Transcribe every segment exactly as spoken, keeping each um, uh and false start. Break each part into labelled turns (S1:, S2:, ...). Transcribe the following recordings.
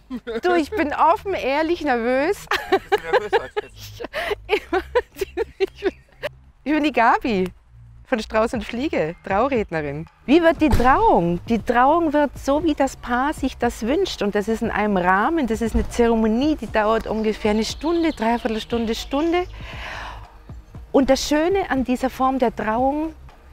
S1: Du, ich bin offen, ehrlich, nervös.
S2: Bist du nervös als jetzt?
S1: Ich bin die Gabi von Strauß und Fliege, Traurednerin. Wie wird die Trauung? Die Trauung wird so, wie das Paar sich das wünscht. Und das ist in einem Rahmen, das ist eine Zeremonie, die dauert ungefähr eine Stunde, dreiviertel Stunde, Stunde. Und das Schöne an dieser Form der Trauung,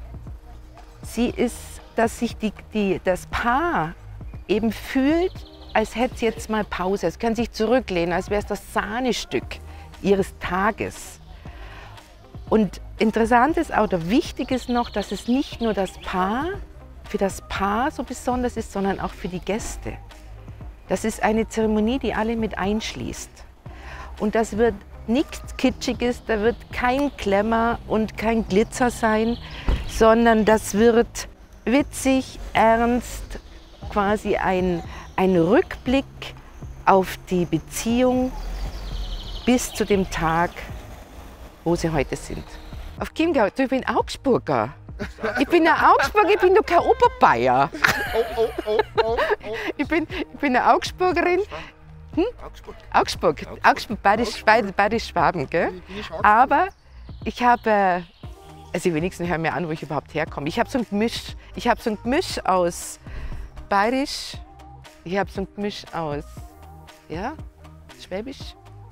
S1: sie ist, dass sich die, die, das Paar eben fühlt, als hätte es jetzt mal Pause. Es kann sich zurücklehnen, als wäre es das Sahnestück ihres Tages. Und interessant ist auch, oder wichtig ist noch, dass es nicht nur das Paar, für das Paar so besonders ist, sondern auch für die Gäste. Das ist eine Zeremonie, die alle mit einschließt. Und das wird nichts Kitschiges, da wird kein Glamour und kein Glitzer sein, sondern das wird witzig, ernst, quasi ein, ein Rückblick auf die Beziehung bis zu dem Tag, wo sie heute sind. Auf Chiemgau, du, ich bin Augsburger. Ich bin eine Augsburger, ich bin doch kein Oberbayer.
S2: Oh, oh, oh, oh, oh.
S1: Ich bin, ich bin eine Augsburgerin. Hm?
S2: Augsburg.
S1: Augsburg,
S2: Augsburg.
S1: Augsburg, Bayerisch,
S2: Augsburg.
S1: Bayerisch Schwaben, gell?
S2: Bin ich Augsburg?
S1: Aber ich habe, also die wenigsten hören mir an, wo ich überhaupt herkomme. Ich habe so ein Gemisch, ich habe so ein Gemisch aus Bayerisch, ich habe so ein Gemisch aus, ja, Schwäbisch.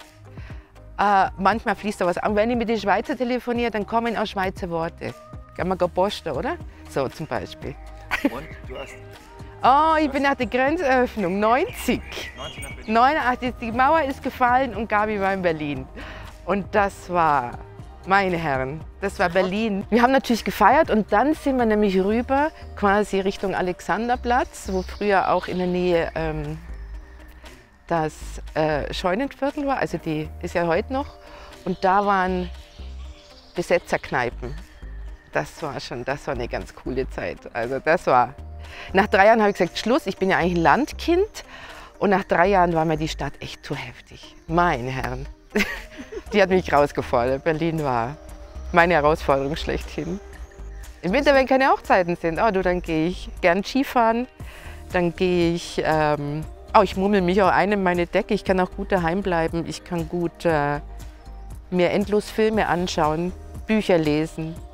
S1: Äh, manchmal fließt da was an. Wenn ich mit den Schweizer telefoniere, dann kommen auch Schweizer Worte. Kann man gar posten, oder? So zum Beispiel.
S2: Und du hast
S1: Oh, ich bin nach der Grenzöffnung, neunzig.
S2: neunzehn
S1: neunundachtzig, die Mauer ist gefallen und Gabi war in Berlin. Und das war, meine Herren, das war Berlin. Wir haben natürlich gefeiert und dann sind wir nämlich rüber, quasi Richtung Alexanderplatz, wo früher auch in der Nähe ähm, das äh, Scheunenviertel war, also die ist ja heute noch. Und da waren Besetzerkneipen. Das war schon, das war eine ganz coole Zeit. Also das war. Nach drei Jahren habe ich gesagt, Schluss, ich bin ja eigentlich ein Landkind. Und nach drei Jahren war mir die Stadt echt zu heftig. Meine Herren, die hat mich rausgefordert. Berlin war meine Herausforderung schlechthin. Im Winter, wenn keine Hochzeiten sind, oh, du, dann gehe ich gern Skifahren. Dann gehe ich, ähm, oh, ich mummel mich auch ein in meine Decke. Ich kann auch gut daheim bleiben. Ich kann gut äh, mir endlos Filme anschauen, Bücher lesen.